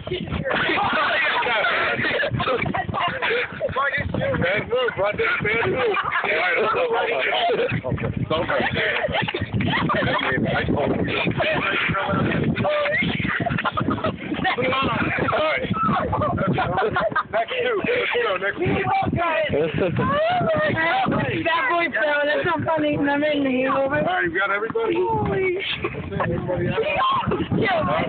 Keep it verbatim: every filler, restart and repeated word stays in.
Bad move, Rudnick, bad move. All right, hold on, hold on. It's over. I told you. All right. Next two. Let's go, next two. That boy fell. That's not funny. I'm in the over. All right, you got everybody? Holy shit.